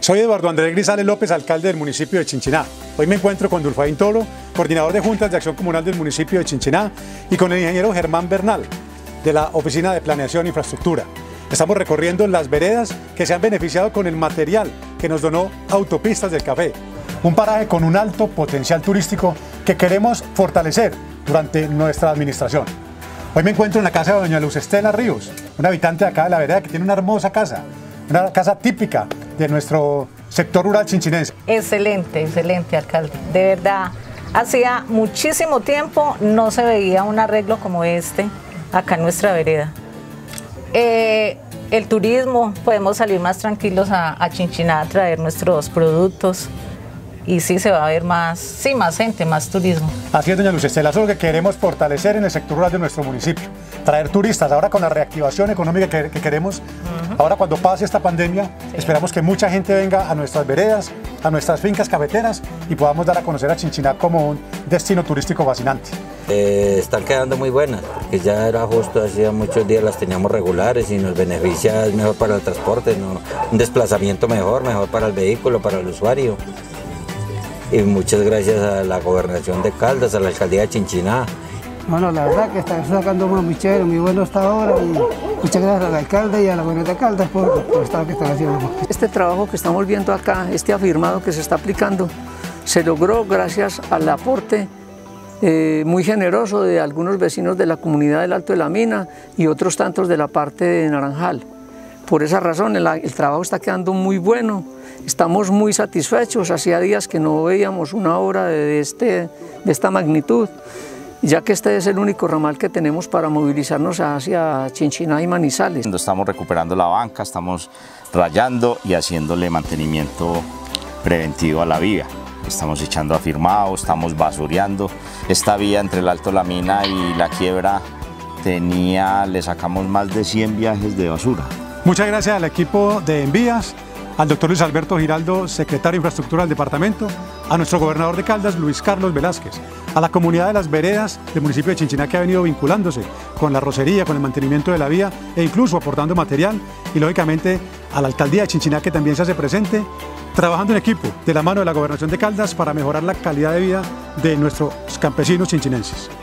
Soy Eduardo Andrés Grisales López, alcalde del municipio de Chinchiná. Hoy me encuentro con Dulfaín Toro, coordinador de Juntas de Acción Comunal del municipio de Chinchiná, y con el ingeniero Germán Bernal, de la Oficina de Planeación e Infraestructura. Estamos recorriendo las veredas que se han beneficiado con el material que nos donó Autopistas del Café, un paraje con un alto potencial turístico que queremos fortalecer durante nuestra administración. Hoy me encuentro en la casa de doña Luz Estela Ríos, una habitante de acá de la vereda que tiene una hermosa casa, una casa típica de nuestro sector rural chinchinense. Excelente, excelente, alcalde. De verdad, hacía muchísimo tiempo no se veía un arreglo como este acá en nuestra vereda. El turismo, podemos salir más tranquilos a Chinchiná a traer nuestros productos. Y sí se va a ver más gente, más turismo. Así es, doña Luz Estela, eso es lo que queremos fortalecer en el sector rural de nuestro municipio. Traer turistas, ahora con la reactivación económica que queremos, ahora cuando pase esta pandemia, esperamos que mucha gente venga a nuestras veredas, a nuestras fincas cafeteras y podamos dar a conocer a Chinchiná como un destino turístico fascinante. Están quedando muy buenas, porque ya era justo, hacía muchos días las teníamos regulares y nos beneficia, es mejor para el transporte, ¿no? Un desplazamiento mejor para el vehículo, para el usuario. Y muchas gracias a la Gobernación de Caldas, a la Alcaldía de Chinchiná. Bueno, la verdad que está sacando muy chévere, muy bueno hasta ahora, y muchas gracias al alcalde y a la Gobernación de Caldas por el estado que están haciendo. Este trabajo que estamos viendo acá, este afirmado que se está aplicando, se logró gracias al aporte muy generoso de algunos vecinos de la comunidad del Alto de la Mina y otros tantos de la parte de Naranjal. Por esa razón el trabajo está quedando muy bueno. Estamos muy satisfechos, hacía días que no veíamos una obra de esta magnitud, ya que este es el único ramal que tenemos para movilizarnos hacia Chinchiná y Manizales. Estamos recuperando la banca, estamos rayando y haciéndole mantenimiento preventivo a la vía. Estamos echando afirmado, estamos basureando. Esta vía entre el Alto La Mina y la Quiebra le sacamos más de 100 viajes de basura. Muchas gracias al equipo de Envías, al doctor Luis Alberto Giraldo, secretario de Infraestructura del departamento, a nuestro gobernador de Caldas, Luis Carlos Velázquez, a la comunidad de las veredas del municipio de Chinchiná que ha venido vinculándose con la rocería, con el mantenimiento de la vía e incluso aportando material, y lógicamente a la alcaldía de Chinchiná que también se hace presente, trabajando en equipo de la mano de la Gobernación de Caldas para mejorar la calidad de vida de nuestros campesinos chinchinenses.